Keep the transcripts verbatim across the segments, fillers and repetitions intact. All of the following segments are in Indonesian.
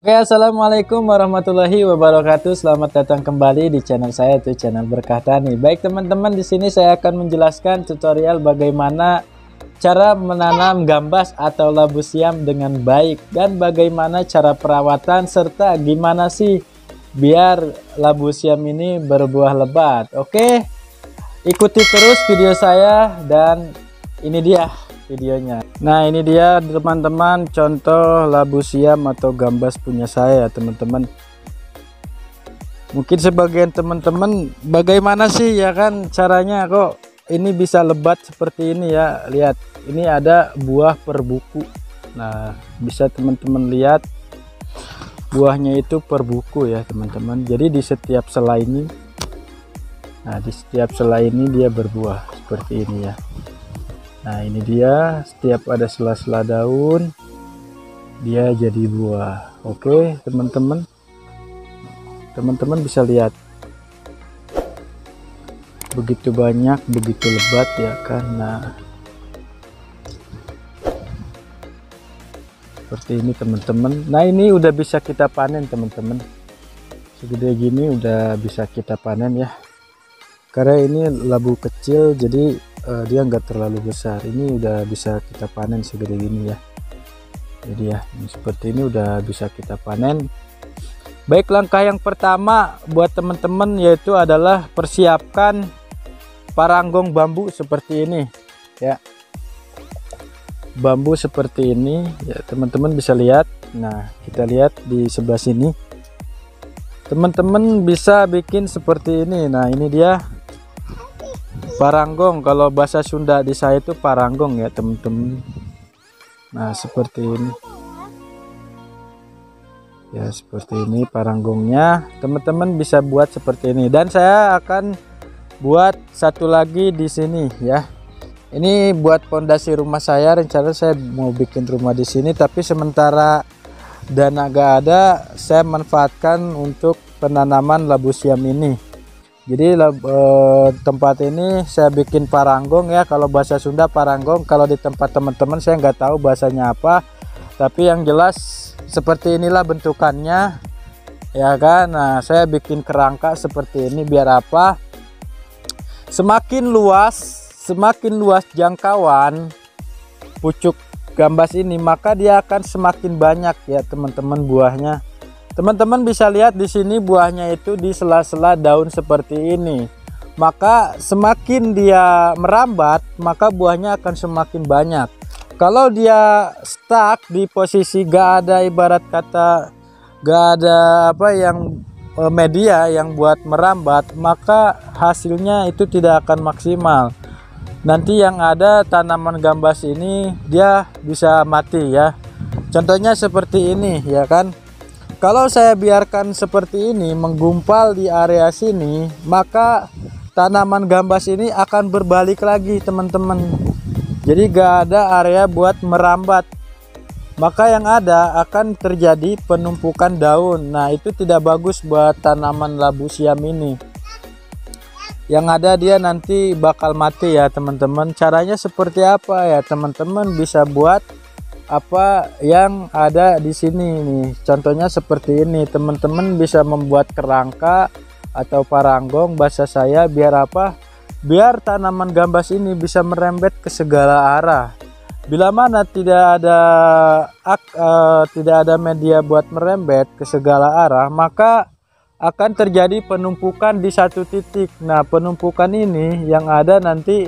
Oke, assalamualaikum warahmatullahi wabarakatuh. Selamat datang kembali di channel saya, itu channel Berkah Tani. Baik teman-teman, di sini saya akan menjelaskan tutorial bagaimana cara menanam gambas atau labu siam dengan baik dan bagaimana cara perawatan serta gimana sih biar labu siam ini berbuah lebat. Oke, ikuti terus video saya dan ini dia videonya. Nah, ini dia teman-teman contoh labu siam atau gambas punya saya teman-teman. Mungkin sebagian teman-teman bagaimana sih ya kan caranya kok ini bisa lebat seperti ini ya. Lihat, ini ada buah per buku. Nah, bisa teman-teman lihat buahnya itu per buku ya teman-teman. Jadi di setiap selai ini, nah di setiap selai ini dia berbuah seperti ini ya. Nah, ini dia, setiap ada sela-sela daun dia jadi buah. Oke teman-teman, teman-teman bisa lihat begitu banyak, begitu lebat ya kan. Nah, seperti ini teman-teman. Nah, ini udah bisa kita panen teman-teman, segede gini udah bisa kita panen ya, karena ini labu kecil jadi uh, dia nggak terlalu besar. Ini udah bisa kita panen segede gini ya. Jadi ya seperti ini udah bisa kita panen. Baik, langkah yang pertama buat teman-teman yaitu adalah persiapkan paranggong bambu seperti ini ya. Bambu seperti ini ya teman-teman bisa lihat. Nah, kita lihat di sebelah sini teman-teman bisa bikin seperti ini. Nah, ini dia paranggong, kalau bahasa Sunda di saya itu paranggong ya teman-teman. Nah, seperti ini ya, seperti ini paranggongnya. Teman-teman bisa buat seperti ini dan saya akan buat satu lagi di sini ya. Ini buat pondasi rumah saya, rencana saya mau bikin rumah di sini, tapi sementara dana gak ada, saya manfaatkan untuk penanaman labu siam ini. Jadi eh, tempat ini saya bikin paranggong ya, kalau bahasa Sunda paranggong, kalau di tempat teman-teman saya nggak tahu bahasanya apa, tapi yang jelas seperti inilah bentukannya ya kan. Nah, saya bikin kerangka seperti ini biar apa, semakin luas semakin luas jangkauan pucuk gambas ini, maka dia akan semakin banyak ya teman-teman buahnya. Teman-teman bisa lihat di sini buahnya itu di sela-sela daun seperti ini. Maka semakin dia merambat, maka buahnya akan semakin banyak. Kalau dia stuck di posisi gak ada, ibarat kata gak ada apa yang media yang buat merambat, maka hasilnya itu tidak akan maksimal. Nanti yang ada tanaman gambas ini dia bisa mati ya. Contohnya seperti ini ya kan. Kalau saya biarkan seperti ini menggumpal di area sini, maka tanaman gambas ini akan berbalik lagi teman-teman. Jadi gak ada area buat merambat. Maka yang ada akan terjadi penumpukan daun. Nah, itu tidak bagus buat tanaman labu siam ini. Yang ada dia nanti bakal mati ya teman-teman. Caranya seperti apa ya teman-teman, bisa buat apa yang ada di sini nih. Contohnya seperti ini, teman-teman bisa membuat kerangka atau paranggong bahasa saya, biar apa, biar tanaman gambas ini bisa merembet ke segala arah. Bila mana tidak ada ak, uh, tidak ada media buat merembet ke segala arah, maka akan terjadi penumpukan di satu titik. Nah, penumpukan ini yang ada nanti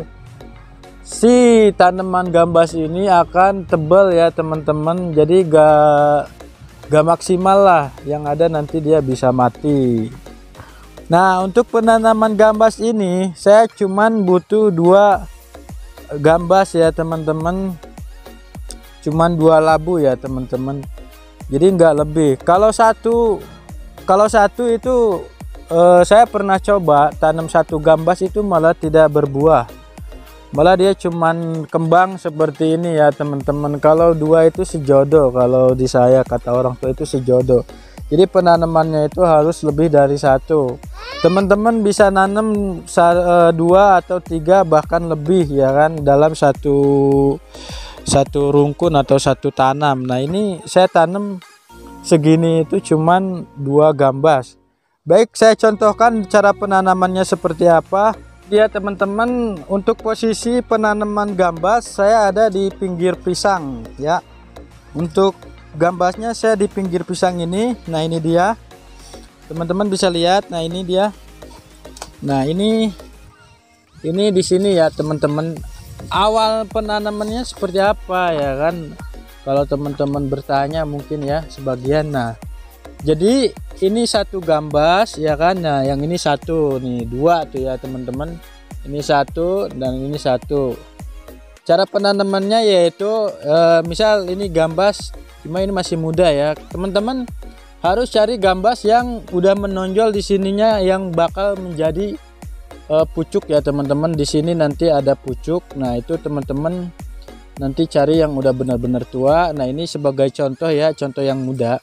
si tanaman gambas ini akan tebal ya teman-teman, jadi gak gak maksimal lah, yang ada nanti dia bisa mati. Nah, untuk penanaman gambas ini saya cuman butuh dua gambas ya teman-teman, cuman dua labu ya teman-teman, jadi nggak lebih. Kalau satu kalau satu itu eh, saya pernah coba tanam satu gambas itu malah tidak berbuah, malah dia cuman kembang seperti ini ya teman-teman. Kalau dua itu sejodoh, kalau di saya kata orang tua itu sejodoh. Jadi penanamannya itu harus lebih dari satu. Teman-teman bisa nanam dua atau tiga bahkan lebih ya kan dalam satu satu rungkun atau satu tanam. Nah, ini saya tanam segini itu cuman dua gambas. Baik, saya contohkan cara penanamannya seperti apa. Ya teman-teman, untuk posisi penanaman gambas saya ada di pinggir pisang ya. Untuk gambasnya saya di pinggir pisang ini. Nah ini dia, teman-teman bisa lihat. Nah ini dia. Nah ini ini di sini ya teman-teman. Awal penanamannya seperti apa ya kan? Kalau teman-teman bertanya mungkin ya sebagian. Nah jadi ini satu gambas ya kan. Nah yang ini satu nih, dua tuh ya teman-teman. Ini satu dan ini satu. Cara penanamannya yaitu eh, misal ini gambas, cuma ini masih muda ya teman-teman, harus cari gambas yang udah menonjol di sininya, yang bakal menjadi eh, pucuk ya teman-teman. Di sini nanti ada pucuk. Nah itu teman-teman nanti cari yang udah benar-benar tua. Nah ini sebagai contoh ya, contoh yang muda.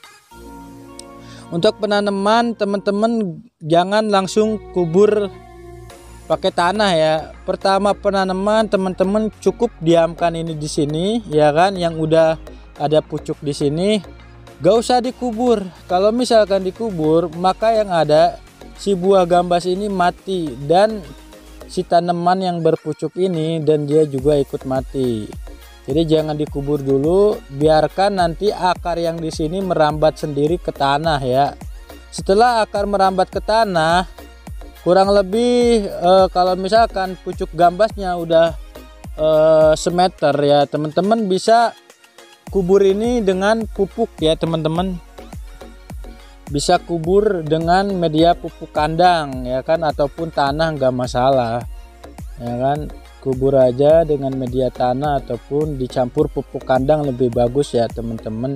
Untuk penanaman teman-teman jangan langsung kubur pakai tanah ya. Pertama penanaman teman-teman cukup diamkan ini di sini ya kan, yang udah ada pucuk di sini, gak usah dikubur. Kalau misalkan dikubur maka yang ada si buah gambas ini mati dan si tanaman yang berpucuk ini dan dia juga ikut mati. Jadi jangan dikubur dulu, biarkan nanti akar yang di sini merambat sendiri ke tanah ya. Setelah akar merambat ke tanah, kurang lebih eh, kalau misalkan pucuk gambasnya udah eh, semeter ya teman-teman, bisa kubur ini dengan pupuk ya teman-teman. Bisa kubur dengan media pupuk kandang ya kan, ataupun tanah nggak masalah ya kan. Kubur aja dengan media tanah ataupun dicampur pupuk kandang lebih bagus ya teman-teman.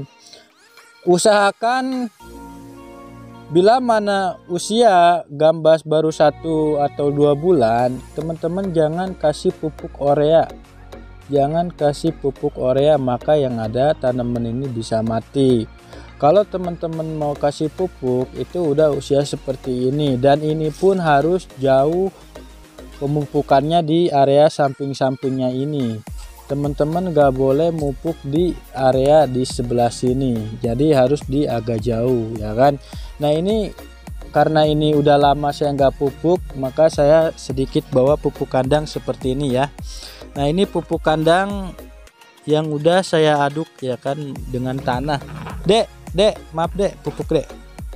Usahakan bila mana usia gambas baru satu atau dua bulan, teman-teman jangan kasih pupuk urea. Jangan kasih pupuk urea, maka yang ada tanaman ini bisa mati. Kalau teman-teman mau kasih pupuk itu udah usia seperti ini, dan ini pun harus jauh pemupukannya di area samping-sampingnya ini. Teman-teman gak boleh mupuk di area di sebelah sini, jadi harus di agak jauh ya kan. Nah ini karena ini udah lama saya nggak pupuk, maka saya sedikit bawa pupuk kandang seperti ini ya. Nah ini pupuk kandang yang udah saya aduk ya kan dengan tanah. Dek, dek, maaf dek, pupuk dek.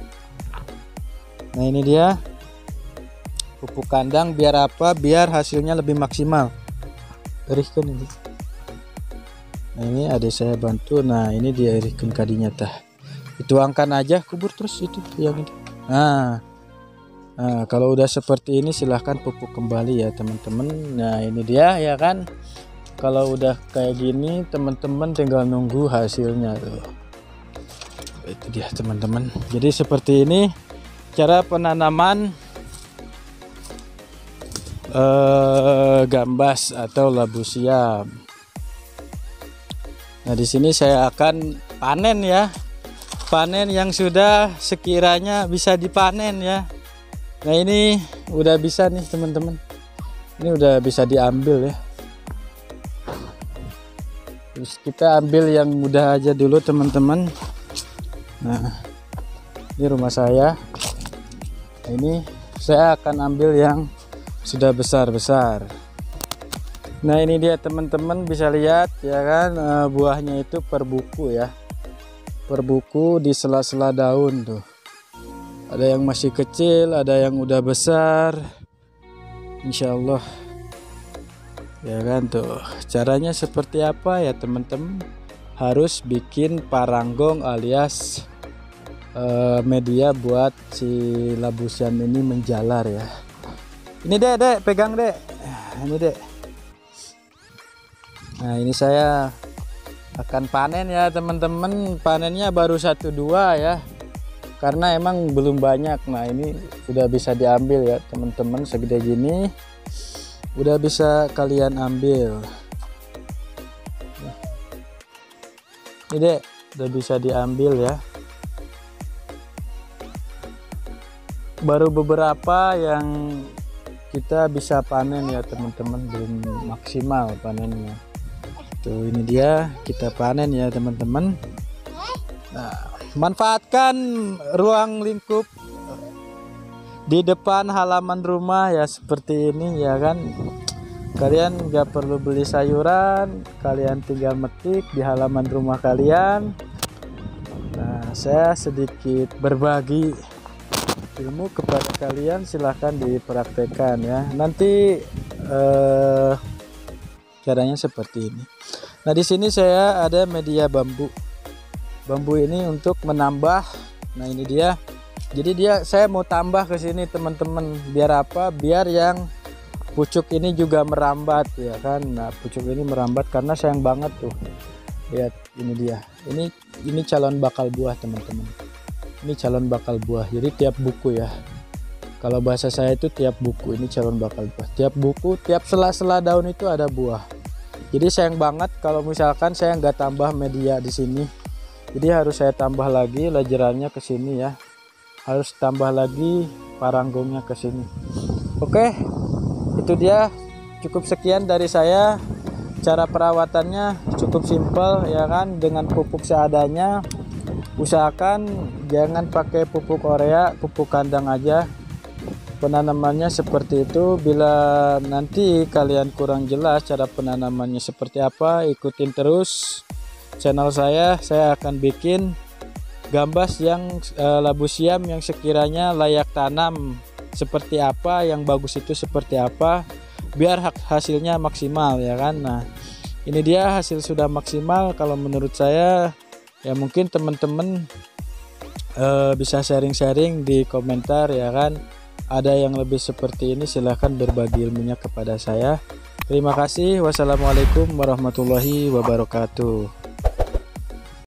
Nah ini dia pupuk kandang, biar apa? Biar hasilnya lebih maksimal. Erihkan ini. Nah ini adik saya bantu. Nah ini dia erihkan kadinya tah. Dituangkan aja, kubur terus itu yang ini. Nah, nah kalau udah seperti ini silahkan pupuk kembali ya teman-teman. Nah ini dia ya kan. Kalau udah kayak gini teman-teman tinggal nunggu hasilnya tuh. Itu dia teman-teman. Jadi seperti ini cara penanaman eh, gambas atau labu siam. Nah di sini saya akan panen ya, panen yang sudah sekiranya bisa dipanen ya. Nah ini udah bisa nih teman-teman, ini udah bisa diambil ya. Terus kita ambil yang mudah aja dulu teman-teman. Nah ini rumah saya. Nah, ini saya akan ambil yang sudah besar-besar. Nah ini dia teman-teman, bisa lihat ya kan, uh, buahnya itu per buku ya, per buku di sela-sela daun tuh. Ada yang masih kecil, ada yang udah besar, insya Allah ya kan tuh. Caranya seperti apa ya teman-teman? Harus bikin paranggong alias uh, media buat si labu siam ini menjalar ya. Ini dek, dek pegang dek, ini dek. Nah ini saya akan panen ya teman-teman. Panennya baru satu dua ya, karena emang belum banyak. Nah ini udah bisa diambil ya teman-teman, segede gini udah bisa kalian ambil. Ini dek udah bisa diambil ya. Baru beberapa yang kita bisa panen ya teman-teman, belum maksimal panennya. Tuh ini dia kita panen ya teman-teman. Nah manfaatkan ruang lingkup di depan halaman rumah ya seperti ini ya kan. Kalian nggak perlu beli sayuran, kalian tinggal metik di halaman rumah kalian. Nah, saya sedikit berbagi ilmu kepada kalian, silahkan dipraktekkan ya. Nanti eh, caranya seperti ini. Nah, di sini saya ada media bambu. Bambu ini untuk menambah. Nah, ini dia. Jadi dia saya mau tambah ke sini teman-teman. Biar apa? Biar yang pucuk ini juga merambat ya kan. Nah, pucuk ini merambat karena sayang banget tuh. Lihat, ini dia. Ini ini calon bakal buah teman-teman. Ini calon bakal buah. Jadi tiap buku ya. Kalau bahasa saya itu tiap buku ini calon bakal buah. Tiap buku, tiap sela-sela daun itu ada buah. Jadi sayang banget kalau misalkan saya nggak tambah media di sini. Jadi harus saya tambah lagi lajerannya ke sini ya. Harus tambah lagi paranggungnya ke sini. Oke, itu dia. Cukup sekian dari saya. Cara perawatannya cukup simpel ya kan, dengan pupuk seadanya. Usahakan jangan pakai pupuk Korea, pupuk kandang aja. Penanamannya seperti itu. Bila nanti kalian kurang jelas cara penanamannya seperti apa, ikutin terus channel saya. Saya akan bikin gambas yang eh, labu siam yang sekiranya layak tanam seperti apa, yang bagus itu seperti apa, biar hasilnya maksimal ya kan. Nah, ini dia hasil sudah maksimal kalau menurut saya. Ya mungkin teman-teman uh, bisa sharing-sharing di komentar ya kan. Ada yang lebih seperti ini, silahkan berbagi ilmunya kepada saya. Terima kasih. Wassalamualaikum warahmatullahi wabarakatuh.